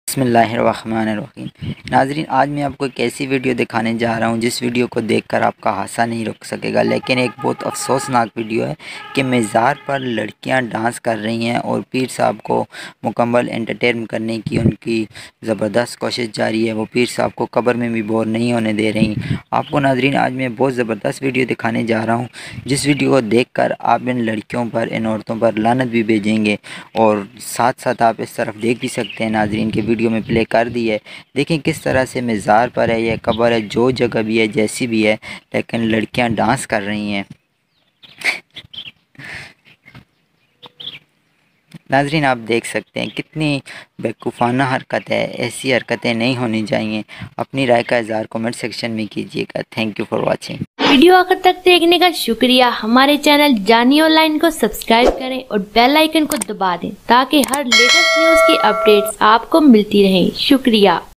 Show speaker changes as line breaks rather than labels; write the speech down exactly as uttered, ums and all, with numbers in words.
बिस्मिल्लाहिर्रहमानिर्रहीम। नाज़रीन, आज मैं आपको एक ऐसी वीडियो दिखाने जा रहा हूं जिस वीडियो को देखकर आपका हादसा नहीं रुक सकेगा, लेकिन एक बहुत अफसोसनाक वीडियो है कि मज़ार पर लड़कियां डांस कर रही हैं और पीर साहब को मुकम्मल एंटरटेन करने की उनकी ज़बरदस्त कोशिश जारी है। वो पीर साहब को कब्र में भी बोर नहीं होने दे रही। आपको नाज़रीन आज मैं बहुत ज़बरदस्त वीडियो दिखाने जा रहा हूँ जिस वीडियो को देख कर आप इन लड़कियों पर, इन औरतों पर लानत भी भेजेंगे और साथ साथ आप इस तरफ देख भी सकते हैं नाज़रीन के वीडियो में प्ले कर दी है। देखें किस तरह से मज़ार पर है, यह कब्र है, जो जगह भी है जैसी भी है, लेकिन लड़कियां डांस कर रही हैं। नाज़रीन आप देख सकते हैं कितनी बेवकूफ़ाना हरकत है। ऐसी हरकतें नहीं होनी चाहिए। अपनी राय का इज़हार कमेंट सेक्शन में कीजिएगा। Thank you for watching.
Video आखिर तक देखने का शुक्रिया। हमारे चैनल जानी ऑनलाइन को सब्सक्राइब करें और बेल आइकन को दबा दें ताकि हर लेटेस्ट न्यूज़ की अपडेट्स आपको मिलती रहें। शुक्रिया।